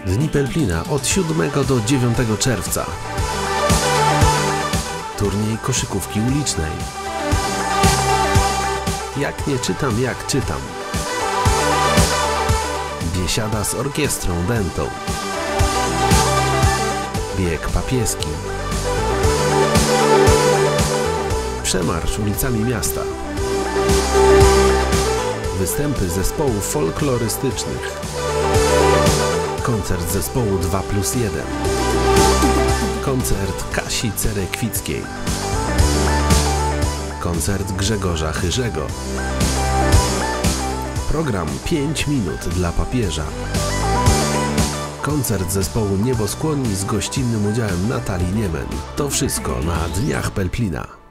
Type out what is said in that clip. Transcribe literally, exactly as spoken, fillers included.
Dni Pelplina od siódmego do dziewiątego czerwca. Turniej koszykówki ulicznej. Jak nie czytam, jak czytam. Biesiada z orkiestrą dętą. Bieg papieski. Przemarsz ulicami miasta. Występy zespołów folklorystycznych. Koncert zespołu dwa plus jeden. Koncert Kasi Cerekwickiej. Koncert Grzegorza Chyrzego. Program pięć minut dla papieża. Koncert zespołu Nieboskłonni z gościnnym udziałem Natalii Niemen. To wszystko na Dniach Pelplina.